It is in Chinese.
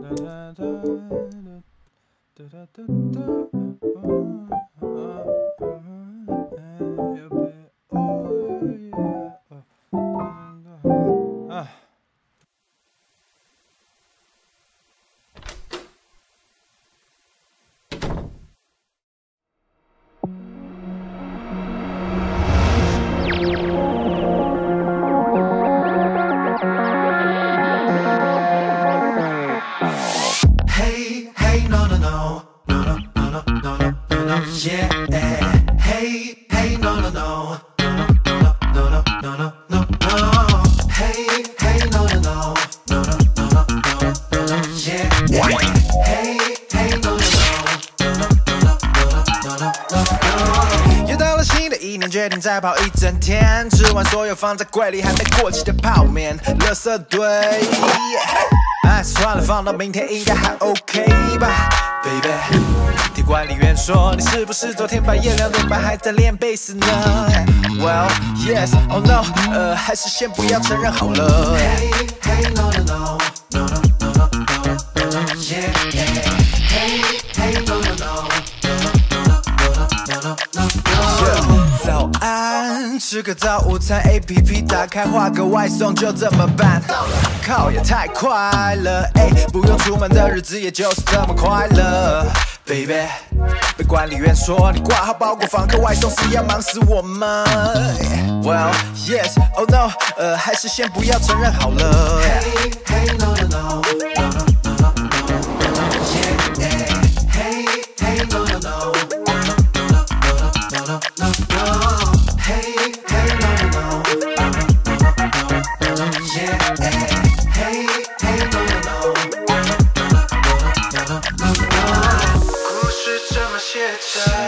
决定再跑一整天，吃完所有放在柜里还没过期的泡面，垃圾堆。哎，算了，放到明天应该还 OK 吧 ，baby。听管理员说，你是不是昨天半夜2点半还在练贝斯呢 ？Well yes, oh no， 还是先不要承认好了。Hey hey no no no no no no no no no yeah hey hey no no no no no no no。早安，吃个早午餐 ，APP 打开画个外送，就这么办。靠，也太快了，哎，不用出门的日子也就是这么快乐 ，baby。被管理员说你挂号包裹放个外送是要忙死我们。Well yes, oh no， 还是先不要承认好了。Hey hey no no no no no no no yeah hey hey no no no no no no no。Hey, hey, no, no, no, no, no, no, no, yeah. Hey, hey, no, no, no, no, no, no, no, no, no. 故事这么写着。